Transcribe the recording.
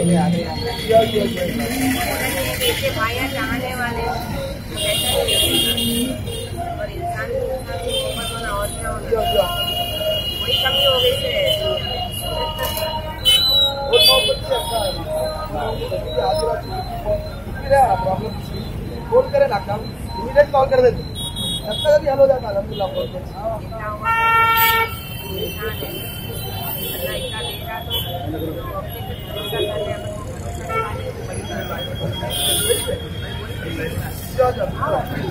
देखिए भाइयाँ चाहने वाले और इंसान को मोहब्बत होना और क्या होना, वही कमी हो गई है। फोन करे ना काम इमीडिएट कॉल कर देते कभी हल हो जाता अलहमदुलिल्लाह। फोन